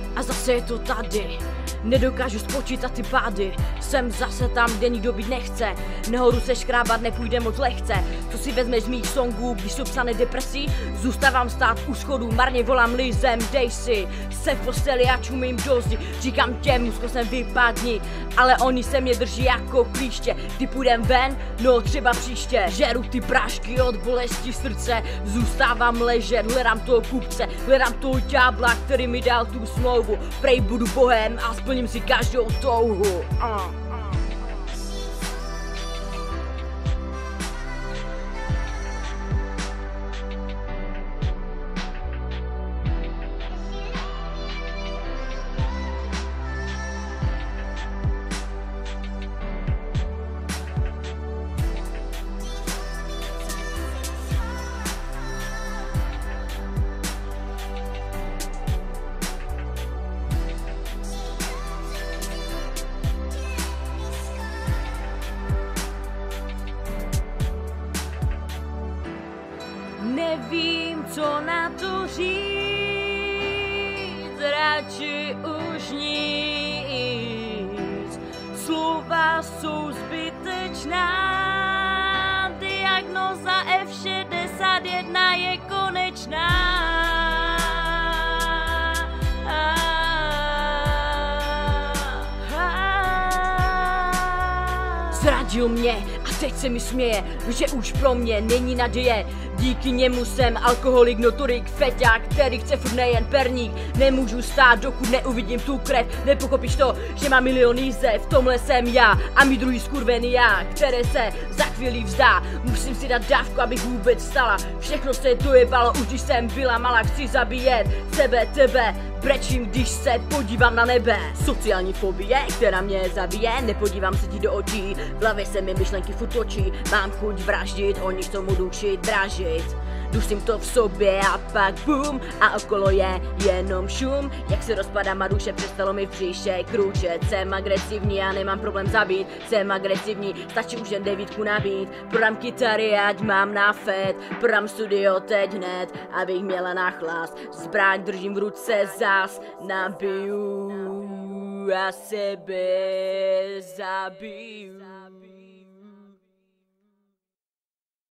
A zase je to tady. Nedokážu spočítat ty pády. Jsem zase tam, kde nikdo být nechce. Nahoru se škrábat nepůjde moc lehce. Co si vezmeš z mých songů, když jsou psané depresí? Zůstávám stát u schodů, marně volám lizem, dej si. Jsem v posteli a čumím do zdi. Říkám těm, musko jsem vypadni. Ale oni se mě drží jako klíště. Kdy půjdem ven, no třeba příště. Žeru ty prášky od bolesti srdce. Zůstávám ležet, hledám toho kupce. Hledám toho ďábla, který mi dal tu smlouvu. Prej budu bohem a splním si každou touhu. Nevím, co na to říct, radši už nic. Slova jsou zbytečná, diagnóza F61 je konečná. Zradil mě a teď se mi směje, že už pro mě není naděje. Díky němu jsem alkoholik, notorik, feťák, který chce furt nejen perník. Nemůžu stát, dokud neuvidím tu krev. Nepochopíš to, že mám milion jízev, v tomhle jsem já a mi druhý skurvený já, které se za chvíli vzdá. Musím si dát dávku, abych vůbec stala. Všechno se dojebalo, už když jsem byla malá, chci zabíjet sebe, tebe. Brečím, když se podívám na nebe. Sociální fobie, která mě zabije, nepodívám se ti do očí. V hlavě se mi myšlenky furt točí, mám chuť vraždit, o nich tomu dušit, dražit. Dusím to v sobě a pak boom, a okolo je jenom šum. Jak se rozpadá a duše, přestalo mi v bříše kručet. Jsem agresivní a nemám problém zabít. Jsem agresivní, stačí už jen 9 nabít. Prodám kytary, ať mám na fet. Prodám studio teď hned, abych měla nachlast. Zbraň držím v ruce zas, nabiju a sebe zabiju.